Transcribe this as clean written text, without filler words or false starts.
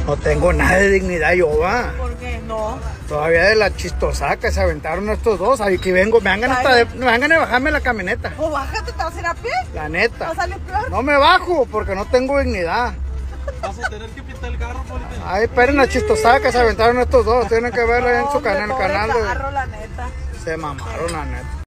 No tengo nada de dignidad yo, va. ¿Por qué? No. Todavía de la chistosa que se aventaron estos dos. Aquí vengo, me dan ganas de bajarme la camioneta. Pues bájate, ¿te vas a ir a pie? La neta. ¿Va a salir peor? No me bajo porque no tengo dignidad. Vas a tener que pintar el carro, Polito. Ay, esperen la chistosa que se aventaron estos dos. Tienen que verlo ahí en su canal, Hombre, el canal pobre de... carro, la neta. Se mamaron, la neta.